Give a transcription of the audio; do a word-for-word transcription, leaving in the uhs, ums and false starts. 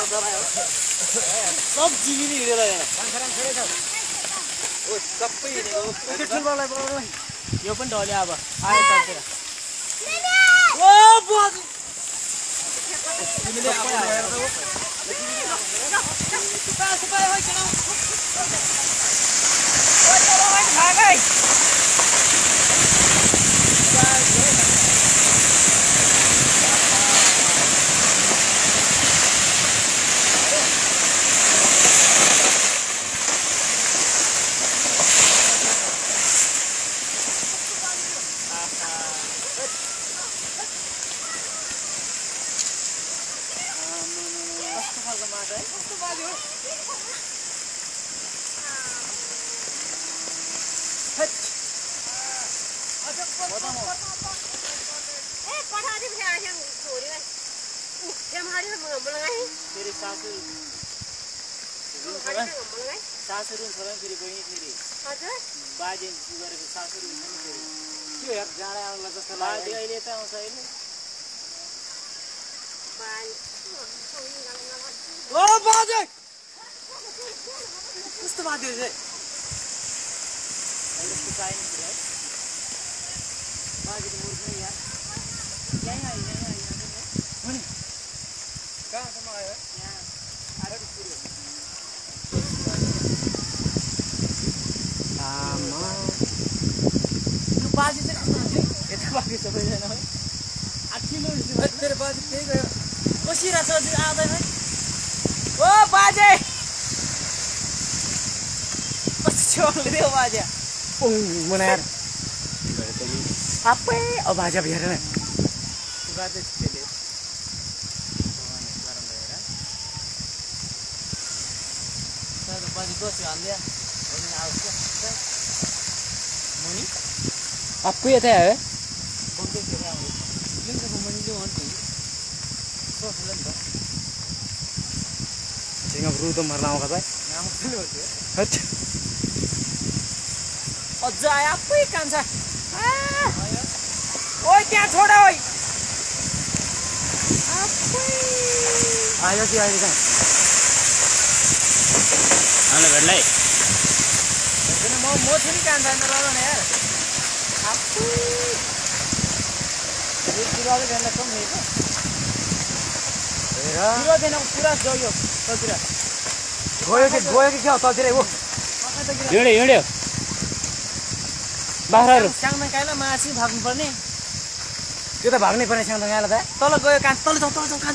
सब जिगिनी हिँडेर यहाँ ओ सबै हिँडेको ठुलबालाई बोलाउनु यो पनि ढल्यो अब आयो तलतिर ओ बुझ तिमीले आफै आएर त पास पाए हो केटा ओ चलो भाइ भागै तेरी सासू सासू छोरा फेरि बहिनी फेरि हजुर बाजे गरेको सासू फेरि के यार जाडा आउला जस्तो लाग्यो अहिले त आउँछ अहिले ओ बाजे कस्तो बाजे चाहिँ अहिले त चाहिने थियो है बाजे त मुर्ख नि यार यहाँ आइ यहाँ आइ यहाँ नि कहाँसम्म आयो यहाँ आएर पुग्यो आमा यो बाजे चाहिँ कस्तो हुन्छ यता बाजे सबैजना है आठ किलो तेरो बाजे त्यही गयो बसिरहेछ अझै आउँदैन है ओ बाजे कस्तो छेउले दियो बाजे पुङ मनाएर सबै अब बाजे अब हेर न बाजे त्यसले बाजे बस्यो हाल्दिया मुनि आपको यता आयो बोक्दै थियो र लिङ्कको मुनि चाहिँ हो नि सोच्ला नि त सिंगापुर त मर्न आउँछ भाइ नाम किन हो त्यो अच्छा अझ आयो आफै कान्छ ओइ त्यहाँ छोड ओइ आफै आयो कि अहिले कहाँ आउनु भेट्लाई म म छु नि कान्छ अन्त ल न यार आफै यो पुराले भेट्ला कम नि त हेर पुरा देन पुरा गयो ततिर गयो कि गयो कि क्या ततिर ओ हिँड्यो हिँड्यो बाख्राहरू स्याङमा काइला माछी भाग्नु पर्ने त्यो त भाग्नै पर्ने स्याङमा काइला त तल गयो कान्छ तल जाऊ तल जाऊ